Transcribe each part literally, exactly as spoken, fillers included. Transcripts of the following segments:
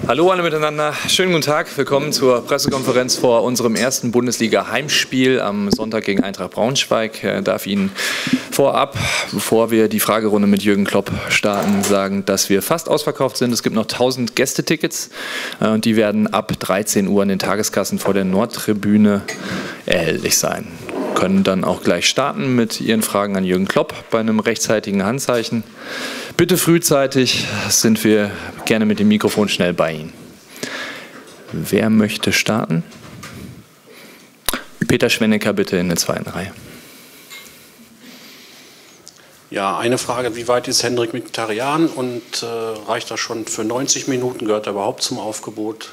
Hallo alle miteinander, schönen guten Tag, willkommen zur Pressekonferenz vor unserem ersten Bundesliga-Heimspiel am Sonntag gegen Eintracht Braunschweig. Ich darf Ihnen vorab, bevor wir die Fragerunde mit Jürgen Klopp starten, sagen, dass wir fast ausverkauft sind. Es gibt noch tausend Gästetickets und die werden ab dreizehn Uhr in den Tageskassen vor der Nordtribüne erhältlich sein. Können dann auch gleich starten mit Ihren Fragen an Jürgen Klopp bei einem rechtzeitigen Handzeichen. Bitte frühzeitig, sind wir gerne mit dem Mikrofon schnell bei Ihnen. Wer möchte starten? Peter Schwennecker bitte in der zweiten Reihe. Ja, eine Frage, wie weit ist Hendrik Mkhitaryan und äh, reicht das schon für neunzig Minuten? Gehört er überhaupt zum Aufgebot?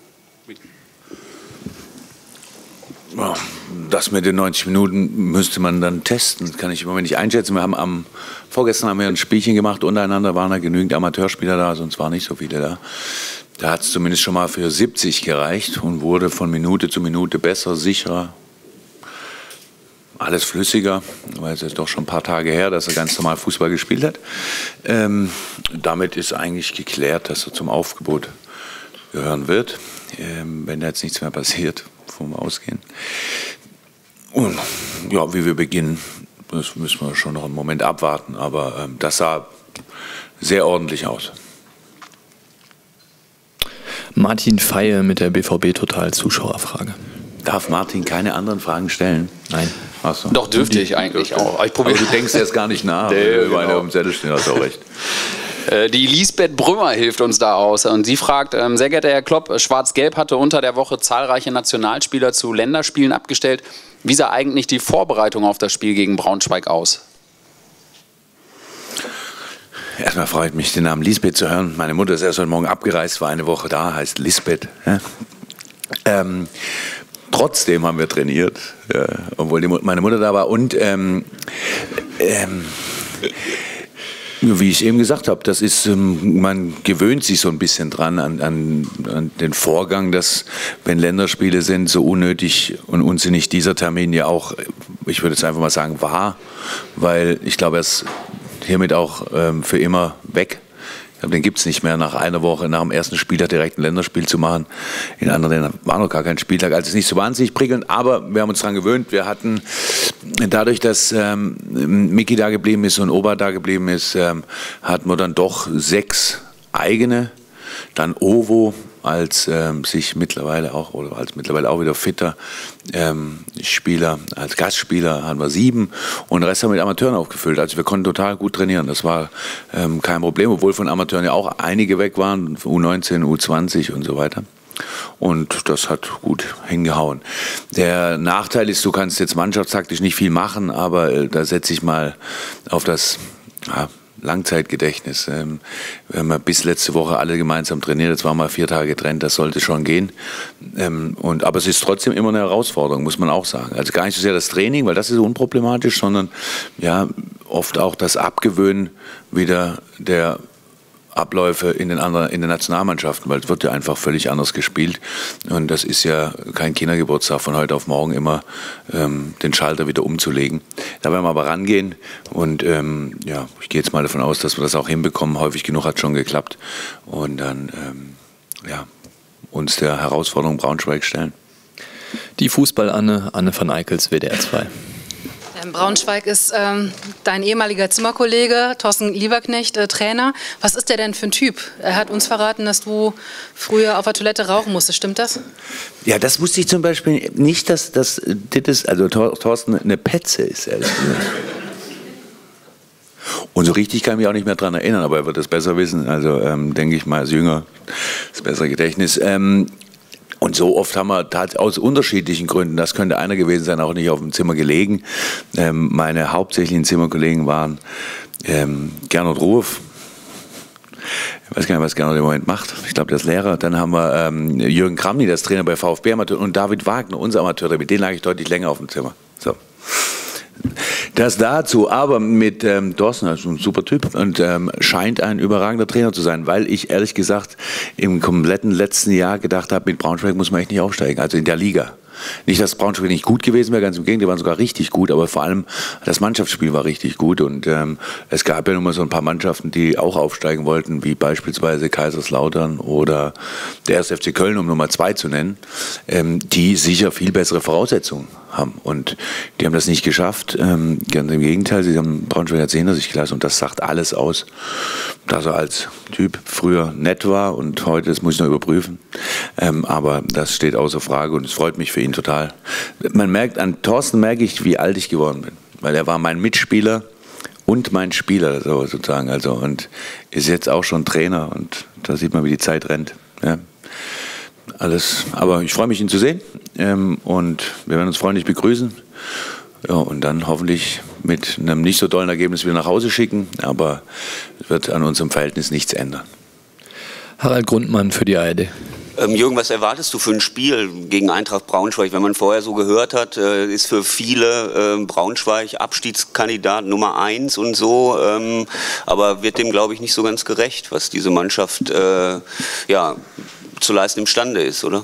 Das mit den neunzig Minuten müsste man dann testen. Das kann ich im Moment nicht einschätzen. Wir haben am vorgestern haben wir ein Spielchen gemacht. Untereinander waren da genügend Amateurspieler da, sonst waren nicht so viele da. Da hat es zumindest schon mal für siebzig gereicht und wurde von Minute zu Minute besser, sicherer, alles flüssiger, weil es ist doch schon ein paar Tage her, dass er ganz normal Fußball gespielt hat. Ähm, damit ist eigentlich geklärt, dass er zum Aufgebot gehören wird, ähm, wenn da jetzt nichts mehr passiert. Vom Ausgehen. Und ja, wie wir beginnen, das müssen wir schon noch einen Moment abwarten, aber ähm, das sah sehr ordentlich aus. Martin Feie mit der B V B-Total-Zuschauerfrage. Darf Martin keine anderen Fragen stellen? Nein. Ach so. Doch, dürfte ich eigentlich auch. Ich aber du denkst jetzt gar nicht nach, nee, wenn du genau. einer auf dem Zettel stehen hast, auch recht. Die Lisbeth Brümmer hilft uns da aus und sie fragt, ähm, sehr geehrter Herr Klopp, Schwarz-Gelb hatte unter der Woche zahlreiche Nationalspieler zu Länderspielen abgestellt. Wie sah eigentlich die Vorbereitung auf das Spiel gegen Braunschweig aus? Erstmal freut mich, den Namen Lisbeth zu hören. Meine Mutter ist erst heute Morgen abgereist, war eine Woche da, heißt Lisbeth. Ja? Ähm, trotzdem haben wir trainiert, ja, obwohl die, meine Mutter da war. Und ähm, ähm, wie ich eben gesagt habe, das ist, man gewöhnt sich so ein bisschen dran an, an, an den Vorgang, dass, wenn Länderspiele sind, so unnötig und unsinnig dieser Termin ja auch, ich würde jetzt einfach mal sagen, war, weil ich glaube, er ist hiermit auch ähm, für immer weg. Ich glaube, den gibt es nicht mehr, nach einer Woche, nach dem ersten Spieltag direkt ein Länderspiel zu machen. In anderen Ländern war noch gar kein Spieltag, also es ist nicht so wahnsinnig prickelnd, aber wir haben uns daran gewöhnt. Wir hatten dadurch, dass ähm, Miki da geblieben ist und Oba da geblieben ist, ähm, hatten wir dann doch sechs eigene, dann Ovo als ähm, sich mittlerweile auch, oder als mittlerweile auch wieder fitter ähm, Spieler, als Gastspieler haben wir sieben und den Rest haben wir mit Amateuren aufgefüllt. Also wir konnten total gut trainieren, das war ähm, kein Problem, obwohl von Amateuren ja auch einige weg waren, U neunzehn, U zwanzig und so weiter. Und das hat gut hingehauen. Der Nachteil ist, du kannst jetzt mannschaftstaktisch nicht viel machen, aber äh, da setze ich mal auf das ja, Langzeitgedächtnis. Ähm, wir haben bis letzte Woche alle gemeinsam trainiert, jetzt waren wir vier Tage getrennt, das sollte schon gehen. Ähm, und, aber es ist trotzdem immer eine Herausforderung, muss man auch sagen. Also gar nicht so sehr das Training, weil das ist unproblematisch, sondern ja, oft auch das Abgewöhnen wieder der Abläufe in den anderen, in den Nationalmannschaften, weil es wird ja einfach völlig anders gespielt und das ist ja kein Kindergeburtstag von heute auf morgen immer ähm, den Schalter wieder umzulegen. Da werden wir aber rangehen und ähm, ja, ich gehe jetzt mal davon aus, dass wir das auch hinbekommen. Häufig genug hat schon geklappt und dann ähm, ja, uns der Herausforderung Braunschweig stellen. Die Fußball-Anne, Anne van Eickels, W D R zwei. In Braunschweig ist ähm, dein ehemaliger Zimmerkollege Thorsten Lieberknecht äh, Trainer. Was ist der denn für ein Typ? Er hat uns verraten, dass du früher auf der Toilette rauchen musstest. Stimmt das? Ja, das wusste ich zum Beispiel nicht, dass das also Thorsten eine Petze ist. Ehrlich gesagt. Und so richtig kann ich mich auch nicht mehr daran erinnern, aber er wird das besser wissen. Also ähm, denke ich mal als Jünger, das bessere Gedächtnis. Ähm, Und so oft haben wir aus unterschiedlichen Gründen, das könnte einer gewesen sein, auch nicht auf dem Zimmer gelegen. Ähm, meine hauptsächlichen Zimmerkollegen waren ähm, Gernot Ruoff. Ich weiß gar nicht, was Gernot im Moment macht. Ich glaube, der ist Lehrer. Dann haben wir ähm, Jürgen Kramny, das Trainer bei VfB Amateur, und David Wagner, unser Amateur. Mit denen lag ich deutlich länger auf dem Zimmer. So. Das dazu, aber mit ähm, Thorsten, also ein super Typ und ähm, scheint ein überragender Trainer zu sein, weil ich ehrlich gesagt im kompletten letzten Jahr gedacht habe, mit Braunschweig muss man echt nicht aufsteigen, also in der Liga. Nicht, dass Braunschweig nicht gut gewesen wäre, ganz im Gegenteil, die waren sogar richtig gut, aber vor allem das Mannschaftsspiel war richtig gut und ähm, es gab ja nun mal so ein paar Mannschaften, die auch aufsteigen wollten, wie beispielsweise Kaiserslautern oder der erste F C Köln, um Nummer zwei zu nennen, ähm, die sicher viel bessere Voraussetzungen haben und die haben das nicht geschafft, ähm, ganz im Gegenteil, sie haben Braunschweig jetzt hinter sich gelassen und das sagt alles aus, dass er als Typ früher nett war und heute, das muss ich noch überprüfen, ähm, aber das steht außer Frage und es freut mich für ihn total. Man merkt, an Thorsten merke ich, wie alt ich geworden bin, weil er war mein Mitspieler und mein Spieler so, sozusagen, also und ist jetzt auch schon Trainer und da sieht man, wie die Zeit rennt. Ja. Alles, aber ich freue mich, ihn zu sehen ähm, und wir werden uns freundlich begrüßen ja, und dann hoffentlich mit einem nicht so tollen Ergebnis wieder nach Hause schicken, aber es wird an unserem Verhältnis nichts ändern. Harald Grundmann für die A R D. Ähm, Jürgen, was erwartest du für ein Spiel gegen Eintracht Braunschweig? Wenn man vorher so gehört hat, äh, ist für viele äh, Braunschweig Abstiegskandidat Nummer eins und so, ähm, aber wird dem, glaube ich, nicht so ganz gerecht, was diese Mannschaft äh, ja, zu leisten imstande ist, oder?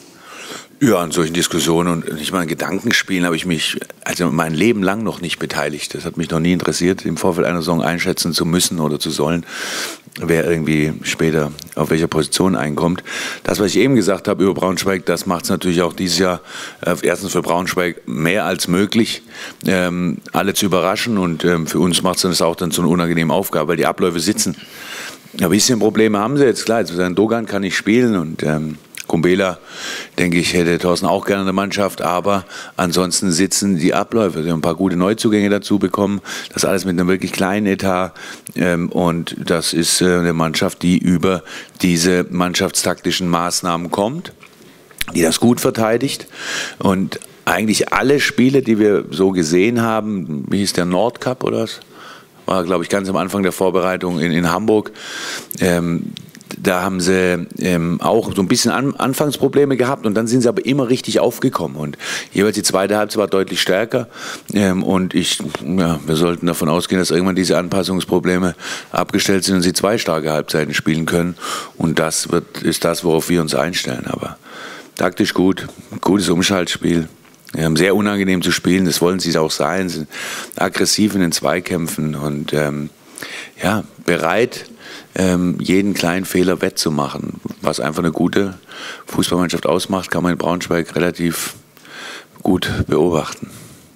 Ja, an solchen Diskussionen und nicht mal in Gedankenspielen habe ich mich also mein Leben lang noch nicht beteiligt. Das hat mich noch nie interessiert, im Vorfeld einer Saison einschätzen zu müssen oder zu sollen, wer irgendwie später auf welcher Position einkommt. Das, was ich eben gesagt habe über Braunschweig, das macht es natürlich auch dieses Jahr äh, erstens für Braunschweig mehr als möglich, ähm, alle zu überraschen und ähm, für uns macht es das auch dann so eine unangenehme Aufgabe, weil die Abläufe sitzen. Ja, ein bisschen Probleme haben sie jetzt, klar, jetzt sagen, Dogan kann nicht spielen und ähm, Kumbela, denke ich, hätte Thorsten auch gerne in der Mannschaft, aber ansonsten sitzen die Abläufe. Sie haben ein paar gute Neuzugänge dazu bekommen, das alles mit einem wirklich kleinen Etat ähm, und das ist äh, eine Mannschaft, die über diese mannschaftstaktischen Maßnahmen kommt, die das gut verteidigt und eigentlich alle Spiele, die wir so gesehen haben, wie hieß der Nordcup oder was? War, glaube ich, ganz am Anfang der Vorbereitung in, in Hamburg, ähm, da haben sie ähm, auch so ein bisschen An Anfangsprobleme gehabt und dann sind sie aber immer richtig aufgekommen und jeweils die zweite Halbzeit war deutlich stärker ähm, und ich, ja, wir sollten davon ausgehen, dass irgendwann diese Anpassungsprobleme abgestellt sind und sie zwei starke Halbzeiten spielen können und das wird, ist das, worauf wir uns einstellen, aber taktisch gut, gutes Umschaltspiel. Ähm, sehr unangenehm zu spielen, das wollen sie auch sein, sind aggressiv in den Zweikämpfen und ähm, ja, bereit, ähm, jeden kleinen Fehler wettzumachen. Was einfach eine gute Fußballmannschaft ausmacht, kann man in Braunschweig relativ gut beobachten.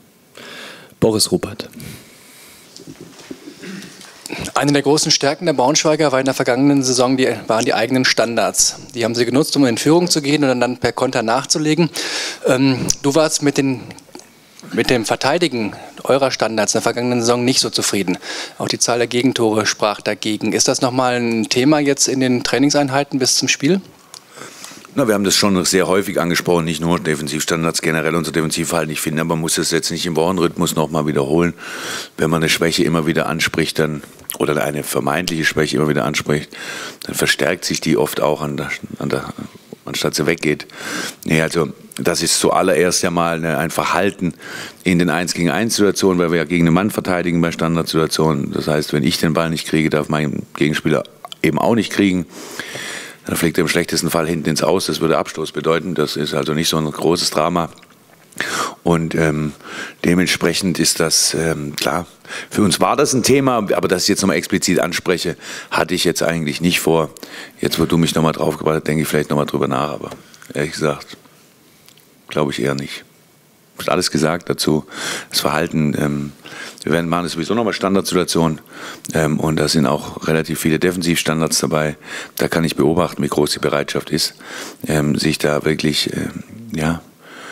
Boris Ruppert. Eine der großen Stärken der Braunschweiger war in der vergangenen Saison die, waren die eigenen Standards. Die haben sie genutzt, um in Führung zu gehen und dann per Konter nachzulegen. Ähm, du warst mit, den, mit dem Verteidigen eurer Standards in der vergangenen Saison nicht so zufrieden. Auch die Zahl der Gegentore sprach dagegen. Ist das nochmal ein Thema jetzt in den Trainingseinheiten bis zum Spiel? Na, wir haben das schon sehr häufig angesprochen, nicht nur Defensivstandards, generell unser Defensivverhalten. Ich finde, man muss das jetzt nicht im Wochenrhythmus nochmal wiederholen. Wenn man eine Schwäche immer wieder anspricht, dann oder eine vermeintliche Schwäche immer wieder anspricht, dann verstärkt sich die oft auch, an der, an der, anstatt sie weggeht. Nee, also das ist zuallererst ja mal eine, ein Verhalten in den eins gegen eins Situationen, weil wir ja gegen einen Mann verteidigen bei Standardsituationen. Das heißt, wenn ich den Ball nicht kriege, darf mein Gegenspieler eben auch nicht kriegen. Dann fliegt er im schlechtesten Fall hinten ins Aus. Das würde Abstoß bedeuten. Das ist also nicht so ein großes Drama. Und ähm, dementsprechend ist das, ähm, klar, für uns war das ein Thema, aber dass ich jetzt nochmal explizit anspreche, hatte ich jetzt eigentlich nicht vor. Jetzt, wo du mich nochmal drauf gebracht hast, denke ich vielleicht nochmal drüber nach, aber ehrlich gesagt, glaube ich eher nicht. Du hast alles gesagt dazu. Das Verhalten, ähm, wir werden machen das sowieso nochmal Standardsituationen ähm, und da sind auch relativ viele Defensivstandards dabei. Da kann ich beobachten, wie groß die Bereitschaft ist, ähm, sich da wirklich, ähm, ja,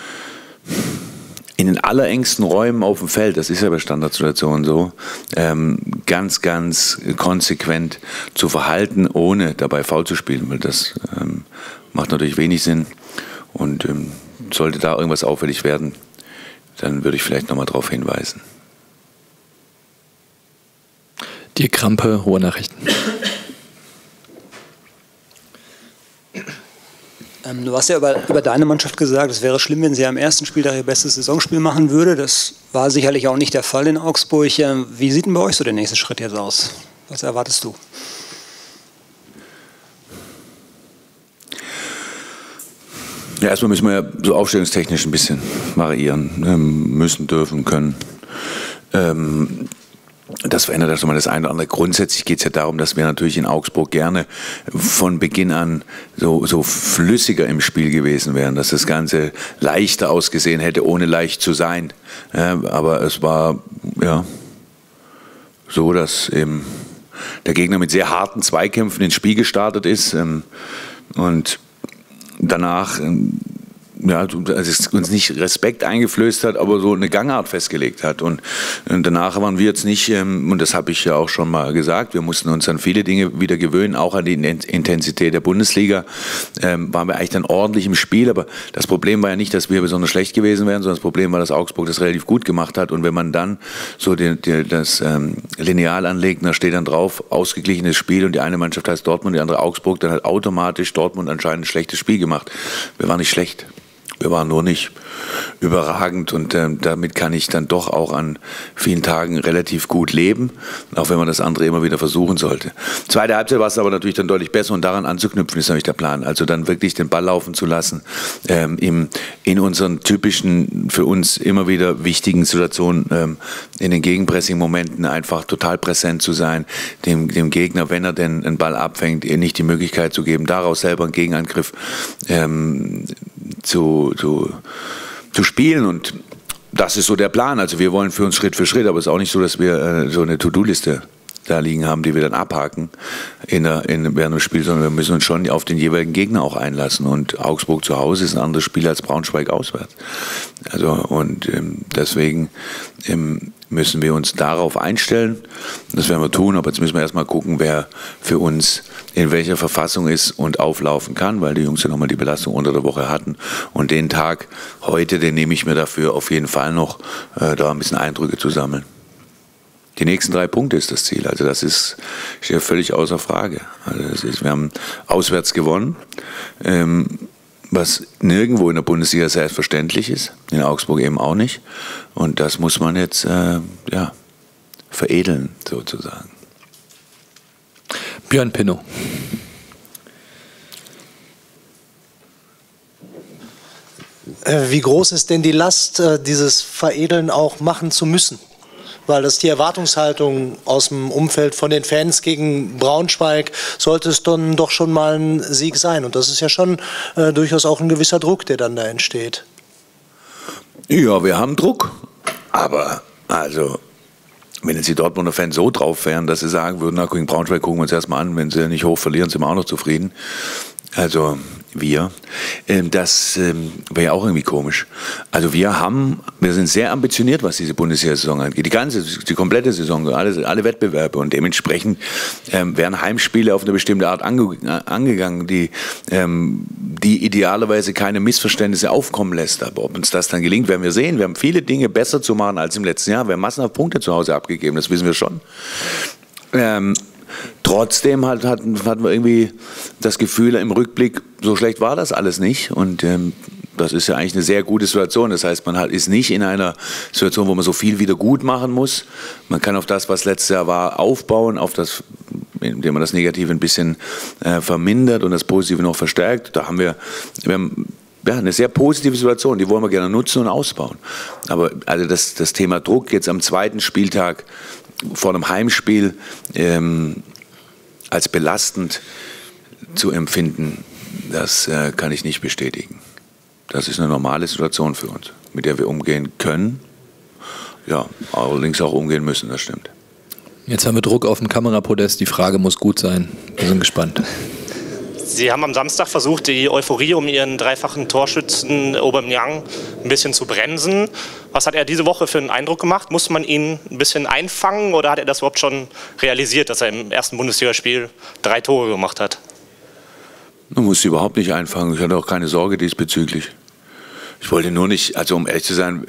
in den allerengsten Räumen auf dem Feld, das ist ja bei Standardsituationen so, ähm, ganz, ganz konsequent zu verhalten, ohne dabei faul zu spielen, weil das ähm, macht natürlich wenig Sinn und ähm, sollte da irgendwas auffällig werden, dann würde ich vielleicht nochmal darauf hinweisen. Die Krampe, Hohe Nachrichten. Ähm, du hast ja über, über deine Mannschaft gesagt, es wäre schlimm, wenn sie am ersten Spieltag ihr bestes Saisonspiel machen würde. Das war sicherlich auch nicht der Fall in Augsburg. Ähm, wie sieht denn bei euch so der nächste Schritt jetzt aus? Was erwartest du? Ja, erstmal müssen wir ja so aufstellungstechnisch ein bisschen variieren. Ähm, müssen, dürfen, können. Ähm, Das verändert ja schon mal das eine oder andere. Grundsätzlich geht es ja darum, dass wir natürlich in Augsburg gerne von Beginn an so, so flüssiger im Spiel gewesen wären, dass das Ganze leichter ausgesehen hätte, ohne leicht zu sein. Ja, aber es war ja so, dass eben der Gegner mit sehr harten Zweikämpfen ins Spiel gestartet ist ähm, und danach ähm, ja, also es uns nicht Respekt eingeflößt hat, aber so eine Gangart festgelegt hat. Und, und danach waren wir jetzt nicht, ähm, und das habe ich ja auch schon mal gesagt, wir mussten uns an viele Dinge wieder gewöhnen, auch an die Intensität der Bundesliga. Ähm, waren wir eigentlich dann ordentlich im Spiel, aber das Problem war ja nicht, dass wir besonders schlecht gewesen wären, sondern das Problem war, dass Augsburg das relativ gut gemacht hat. Und wenn man dann so die, die, das ähm, Lineal anlegt, da steht dann drauf, ausgeglichenes Spiel und die eine Mannschaft heißt Dortmund, die andere Augsburg, dann hat automatisch Dortmund anscheinend ein schlechtes Spiel gemacht. Wir waren nicht schlecht. Wir waren nur nicht überragend und äh, damit kann ich dann doch auch an vielen Tagen relativ gut leben, auch wenn man das andere immer wieder versuchen sollte. Zweite Halbzeit war es aber natürlich dann deutlich besser und daran anzuknüpfen ist natürlich der Plan. Also dann wirklich den Ball laufen zu lassen, ähm, im, in unseren typischen, für uns immer wieder wichtigen Situationen, ähm, in den Gegenpressing-Momenten einfach total präsent zu sein, dem, dem Gegner, wenn er denn einen Ball abfängt, nicht die Möglichkeit zu geben, daraus selber einen Gegenangriff ähm, zu, zu, zu spielen und das ist so der Plan. Also wir wollen für uns Schritt für Schritt, aber es ist auch nicht so, dass wir äh, so eine To-Do-Liste da liegen haben, die wir dann abhaken in der, in, während des Spiels, sondern wir müssen uns schon auf den jeweiligen Gegner auch einlassen und Augsburg zu Hause ist ein anderes Spiel als Braunschweig auswärts. Also und ähm, deswegen ähm, müssen wir uns darauf einstellen. Das werden wir tun, aber jetzt müssen wir erstmal gucken, wer für uns in welcher Verfassung ist und auflaufen kann, weil die Jungs ja nochmal die Belastung unter der Woche hatten. Und den Tag heute, den nehme ich mir dafür auf jeden Fall noch, äh, da ein bisschen Eindrücke zu sammeln. Die nächsten drei Punkte ist das Ziel. Also das ist, steht ja völlig außer Frage. Also das ist, wir haben auswärts gewonnen, ähm, was nirgendwo in der Bundesliga selbstverständlich ist, in Augsburg eben auch nicht. Und das muss man jetzt äh, ja, veredeln, sozusagen. Björn Pinnow. Wie groß ist denn die Last, dieses Veredeln auch machen zu müssen? Weil das die Erwartungshaltung aus dem Umfeld von den Fans gegen Braunschweig, sollte es dann doch schon mal ein Sieg sein. Und das ist ja schon äh, durchaus auch ein gewisser Druck, der dann da entsteht. Ja, wir haben Druck, aber also wenn jetzt die Dortmunder Fans so drauf wären, dass sie sagen würden, na, gegen Braunschweig gucken wir uns erstmal an, wenn sie nicht hoch verlieren, sind wir auch noch zufrieden. Also wir, ähm, das ähm, wäre ja auch irgendwie komisch. Also wir haben, wir sind sehr ambitioniert, was diese Bundesliga-Saison angeht. Die ganze, die komplette Saison, alle, alle Wettbewerbe und dementsprechend ähm, werden Heimspiele auf eine bestimmte Art ange, angegangen, die, ähm, die idealerweise keine Missverständnisse aufkommen lässt. Aber ob uns das dann gelingt, werden wir sehen. Wir haben viele Dinge besser zu machen als im letzten Jahr. Wir haben massenhaft Punkte zu Hause abgegeben, das wissen wir schon. Ähm, Trotzdem hat, hat, hatten wir irgendwie das Gefühl im Rückblick, so schlecht war das alles nicht. Und ähm, das ist ja eigentlich eine sehr gute Situation. Das heißt, man hat, ist nicht in einer Situation, wo man so viel wieder gut machen muss. Man kann auf das, was letztes Jahr war, aufbauen, auf das, indem man das Negative ein bisschen äh, vermindert und das Positive noch verstärkt. Da haben wir, wir haben, ja, eine sehr positive Situation, die wollen wir gerne nutzen und ausbauen. Aber also das, das Thema Druck jetzt am zweiten Spieltag vor einem Heimspiel ähm, als belastend zu empfinden, das äh, kann ich nicht bestätigen. Das ist eine normale Situation für uns, mit der wir umgehen können, ja, allerdings auch umgehen müssen, das stimmt. Jetzt haben wir Druck auf dem Kamerapodest, die Frage muss gut sein, wir sind gespannt. Sie haben am Samstag versucht, die Euphorie um Ihren dreifachen Torschützen Aubameyang ein bisschen zu bremsen. Was hat er diese Woche für einen Eindruck gemacht? Muss man ihn ein bisschen einfangen oder hat er das überhaupt schon realisiert, dass er im ersten Bundesligaspiel drei Tore gemacht hat? Man muss sie überhaupt nicht einfangen. Ich hatte auch keine Sorge diesbezüglich. Ich wollte nur nicht, also um ehrlich zu sein,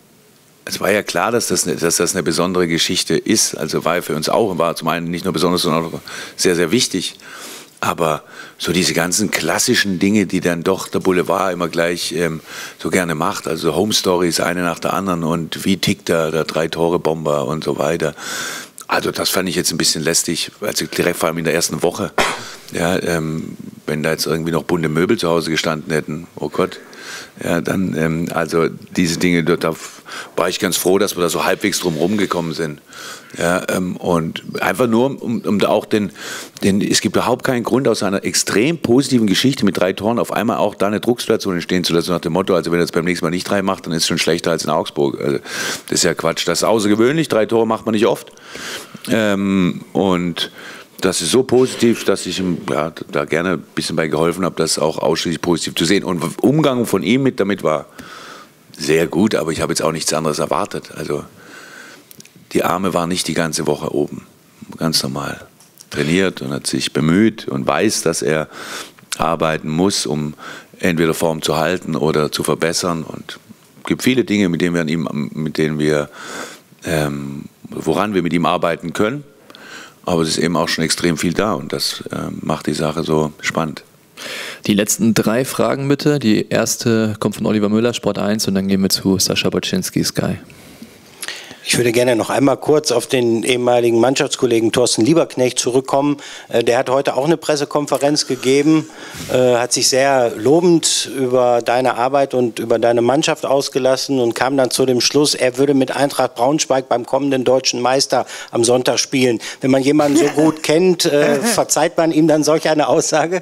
es war ja klar, dass das, dass das eine besondere Geschichte ist. Also war ja für uns auch, war zum einen nicht nur besonders, sondern auch sehr, sehr wichtig. Aber so diese ganzen klassischen Dinge, die dann doch der Boulevard immer gleich ähm, so gerne macht, also Home Stories, eine nach der anderen und wie tickt der, der Drei-Tore-Bomber und so weiter. Also das fand ich jetzt ein bisschen lästig, also direkt vor allem in der ersten Woche. Ja, ähm, wenn da jetzt irgendwie noch bunte Möbel zu Hause gestanden hätten, oh Gott. Ja, dann, ähm, also diese Dinge, da, da war ich ganz froh, dass wir da so halbwegs drum rumgekommen sind. Ja, ähm, und einfach nur, um, um da auch den, den, es gibt überhaupt keinen Grund, aus einer extrem positiven Geschichte mit drei Toren auf einmal auch da eine Drucksituation entstehen zu lassen, nach dem Motto, also wenn er jetzt beim nächsten Mal nicht drei macht, dann ist es schon schlechter als in Augsburg. Also, das ist ja Quatsch. Das ist außergewöhnlich, drei Tore macht man nicht oft. Ähm, und das ist so positiv, dass ich ihm ja, da gerne ein bisschen bei geholfen habe, das auch ausschließlich positiv zu sehen. Und Umgang von ihm mit damit war sehr gut, aber ich habe jetzt auch nichts anderes erwartet. Also die Arme waren nicht die ganze Woche oben, ganz normal. Trainiert und hat sich bemüht und weiß, dass er arbeiten muss, um entweder Form zu halten oder zu verbessern. Und es gibt viele Dinge, mit denen wir, an ihm, mit denen wir ähm, woran wir mit ihm arbeiten können. Aber es ist eben auch schon extrem viel da und das äh, macht die Sache so spannend. Die letzten drei Fragen bitte. Die erste kommt von Oliver Müller, Sport eins, und dann gehen wir zu Sascha Boczynski, Sky. Ich würde gerne noch einmal kurz auf den ehemaligen Mannschaftskollegen Thorsten Lieberknecht zurückkommen. Der hat heute auch eine Pressekonferenz gegeben, hat sich sehr lobend über deine Arbeit und über deine Mannschaft ausgelassen und kam dann zu dem Schluss, er würde mit Eintracht Braunschweig beim kommenden deutschen Meister am Sonntag spielen. Wenn man jemanden so gut kennt, verzeiht man ihm dann solch eine Aussage?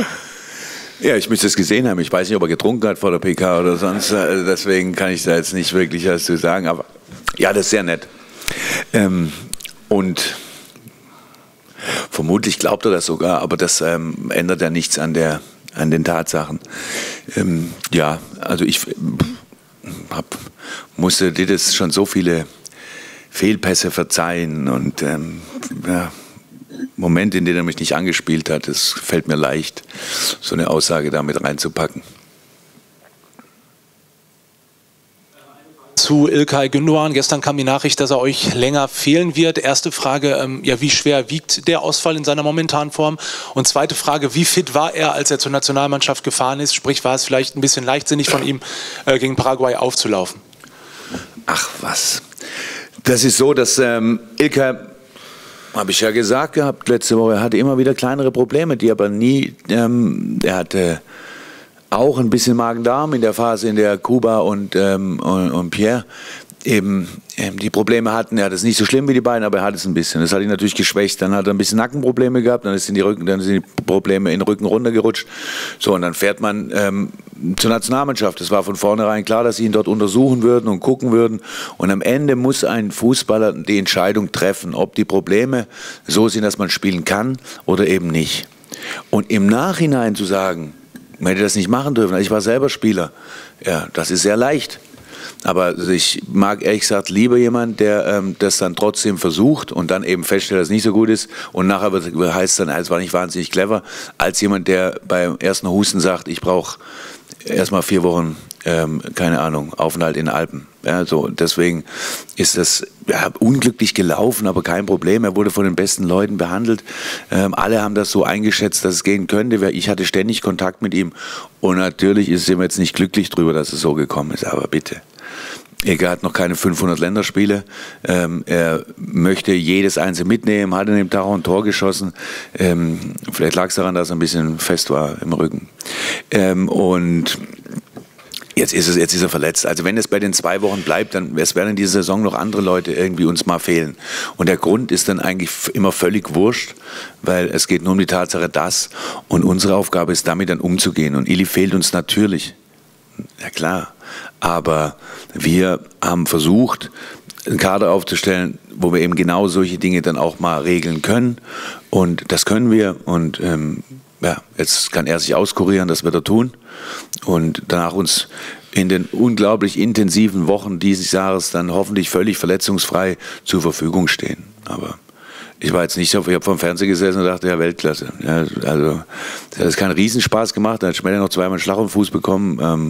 Ja, ich müsste es gesehen haben. Ich weiß nicht, ob er getrunken hat vor der P K oder sonst. Deswegen kann ich da jetzt nicht wirklich was zu sagen. Aber ja, das ist sehr nett. Ähm, und vermutlich glaubt er das sogar, aber das ähm, ändert ja nichts an, der, an den Tatsachen. Ähm, ja, also ich hab, musste dir das schon so viele Fehlpässe verzeihen und ähm, ja, Momente, in denen er mich nicht angespielt hat, es fällt mir leicht, so eine Aussage da mit reinzupacken. Zu İlkay Gündoğan. Gestern kam die Nachricht, dass er euch länger fehlen wird. Erste Frage, ähm, ja, wie schwer wiegt der Ausfall in seiner momentanen Form? Und zweite Frage, wie fit war er, als er zur Nationalmannschaft gefahren ist? Sprich, war es vielleicht ein bisschen leichtsinnig von ihm, äh, gegen Paraguay aufzulaufen? Ach was. Das ist so, dass ähm, İlkay, habe ich ja gesagt gehabt letzte Woche, er hatte immer wieder kleinere Probleme, die aber nie, ähm, er hatte auch ein bisschen Magen-Darm in der Phase, in der Kuba und, ähm, und, und Pierre eben ähm, die Probleme hatten. Er hat es nicht so schlimm wie die beiden, aber er hat es ein bisschen. Das hat ihn natürlich geschwächt. Dann hat er ein bisschen Nackenprobleme gehabt, dann sind die, Rücken, dann sind die Probleme in den Rücken runtergerutscht. So, und dann fährt man ähm, zur Nationalmannschaft. Es war von vornherein klar, dass sie ihn dort untersuchen würden und gucken würden. Und am Ende muss ein Fußballer die Entscheidung treffen, ob die Probleme so sind, dass man spielen kann oder eben nicht. Und im Nachhinein zu sagen, man hätte das nicht machen dürfen, ich war selber Spieler, ja, das ist sehr leicht. Aber ich mag ehrlich gesagt lieber jemand, der ähm, das dann trotzdem versucht und dann eben feststellt, dass es nicht so gut ist und nachher wird, heißt es dann, es war nicht wahnsinnig clever, als jemand, der beim ersten Husten sagt, ich brauche erstmal vier Wochen, ähm, keine Ahnung, Aufenthalt in den Alpen. Ja, so. Deswegen ist das ja, unglücklich gelaufen, aber kein Problem. Er wurde von den besten Leuten behandelt. Ähm, alle haben das so eingeschätzt, dass es gehen könnte. Ich hatte ständig Kontakt mit ihm und natürlich ist er jetzt nicht glücklich drüber, dass es so gekommen ist, aber bitte. Er hat noch keine fünfhundert Länderspiele. Ähm, er möchte jedes einzelne mitnehmen, hat an dem Tag auch ein Tor geschossen. Ähm, vielleicht lag es daran, dass er ein bisschen fest war im Rücken. Ähm, und jetzt ist, es, jetzt ist er verletzt. Also wenn es bei den zwei Wochen bleibt, dann es werden in dieser Saison noch andere Leute irgendwie uns mal fehlen. Und der Grund ist dann eigentlich immer völlig wurscht, weil es geht nur um die Tatsache, dass. Und unsere Aufgabe ist, damit dann umzugehen. Und Ili fehlt uns natürlich. Ja klar. Aber wir haben versucht, einen Kader aufzustellen, wo wir eben genau solche Dinge dann auch mal regeln können. Und das können wir. Und ähm, ja, jetzt kann er sich auskurieren, das wird er tun. Und danach uns in den unglaublich intensiven Wochen dieses Jahres dann hoffentlich völlig verletzungsfrei zur Verfügung stehen. Aber ich war jetzt nicht so, ich habe vor dem Fernseher gesessen und dachte, ja, Weltklasse. Ja, also, das hat jetzt keinen Riesenspaß gemacht, da hat Schmeller noch zweimal einen Schlag auf den Fuß bekommen. Ähm,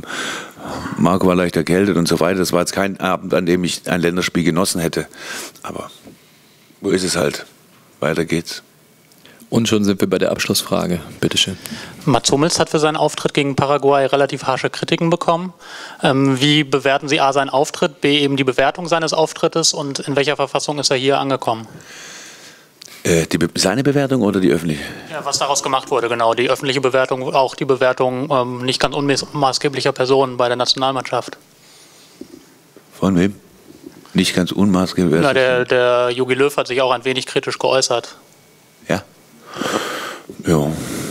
Marco war leicht erkältet und so weiter. Das war jetzt kein Abend, an dem ich ein Länderspiel genossen hätte. Aber wo ist es halt? Weiter geht's. Und schon sind wir bei der Abschlussfrage. Bitteschön. Mats Hummels hat für seinen Auftritt gegen Paraguay relativ harsche Kritiken bekommen. Ähm, wie bewerten Sie A, seinen Auftritt, B, eben die Bewertung seines Auftrittes und in welcher Verfassung ist er hier angekommen? Äh, die Be seine Bewertung oder die öffentliche? Ja, was daraus gemacht wurde, genau. Die öffentliche Bewertung, auch die Bewertung ähm, nicht ganz unmaßgeblicher Personen bei der Nationalmannschaft. Von wem? Nicht ganz unmaßgeblich. Na, der, der Jogi Löw hat sich auch ein wenig kritisch geäußert. Ja. Ja.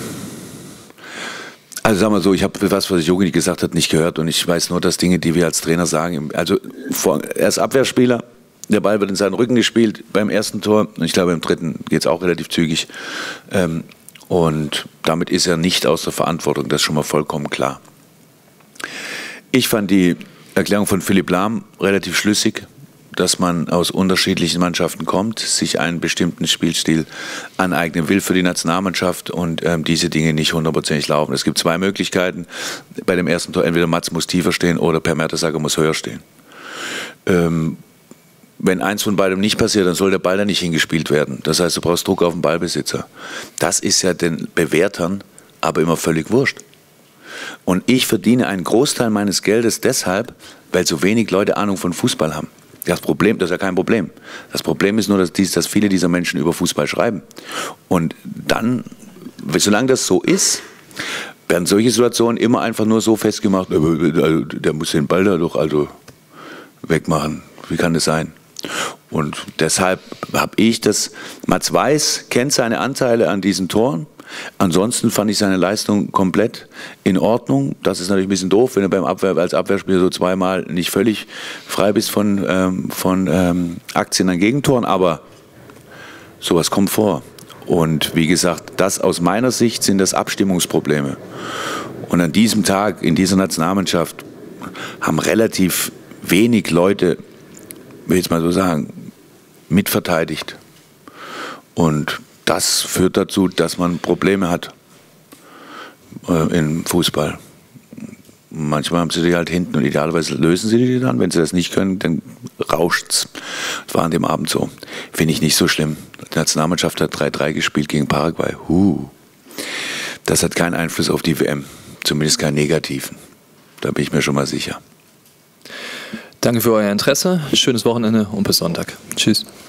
Also sagen wir so, ich habe was, was Jogi gesagt hat, nicht gehört und ich weiß nur, dass Dinge, die wir als Trainer sagen, also er ist Abwehrspieler, der Ball wird in seinen Rücken gespielt beim ersten Tor und ich glaube im dritten geht es auch relativ zügig und damit ist er nicht aus der Verantwortung, das ist schon mal vollkommen klar. Ich fand die Erklärung von Philipp Lahm relativ schlüssig, dass man aus unterschiedlichen Mannschaften kommt, sich einen bestimmten Spielstil aneignen will für die Nationalmannschaft und ähm, diese Dinge nicht hundertprozentig laufen. Es gibt zwei Möglichkeiten bei dem ersten Tor, entweder Mats muss tiefer stehen oder Per Mertesacker muss höher stehen. Ähm, wenn eins von beidem nicht passiert, dann soll der Ball da nicht hingespielt werden. Das heißt, du brauchst Druck auf den Ballbesitzer. Das ist ja den Bewertern aber immer völlig wurscht. Und ich verdiene einen Großteil meines Geldes deshalb, weil so wenig Leute Ahnung von Fußball haben. Das Problem, das ist ja kein Problem. Das Problem ist nur, dass, dies, dass viele dieser Menschen über Fußball schreiben. Und dann, solange das so ist, werden solche Situationen immer einfach nur so festgemacht, der muss den Ball da doch also wegmachen. Wie kann das sein? Und deshalb habe ich das, Mats Weiß kennt seine Anteile an diesen Toren. Ansonsten fand ich seine Leistung komplett in Ordnung. Das ist natürlich ein bisschen doof, wenn du beim Abwehr, als Abwehrspieler so zweimal nicht völlig frei bist von, ähm, von ähm, Aktien an Gegentoren, aber sowas kommt vor. Und wie gesagt, das aus meiner Sicht sind das Abstimmungsprobleme. Und an diesem Tag, in dieser Nationalmannschaft, haben relativ wenig Leute, will ich jetzt mal so sagen, mitverteidigt. Und das führt dazu, dass man Probleme hat äh, im Fußball. Manchmal haben sie die halt hinten und idealerweise lösen sie die dann. Wenn sie das nicht können, dann rauscht's. Das war an dem Abend so. Finde ich nicht so schlimm. Die Nationalmannschaft hat drei drei gespielt gegen Paraguay. Huh. Das hat keinen Einfluss auf die W M. Zumindest keinen negativen. Da bin ich mir schon mal sicher. Danke für euer Interesse. Schönes Wochenende und bis Sonntag. Tschüss.